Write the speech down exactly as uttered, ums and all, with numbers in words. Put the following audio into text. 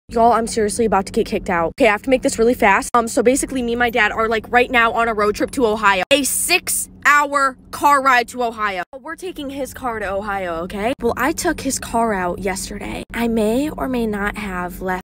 Y'all, I'm seriously about to get kicked out. Okay, I have to make this really fast. Um, so basically me and my dad are like right now on a road trip to Ohio. A six hour car ride to Ohio. We're taking his car to Ohio, okay? Well, I took his car out yesterday. I may or may not have left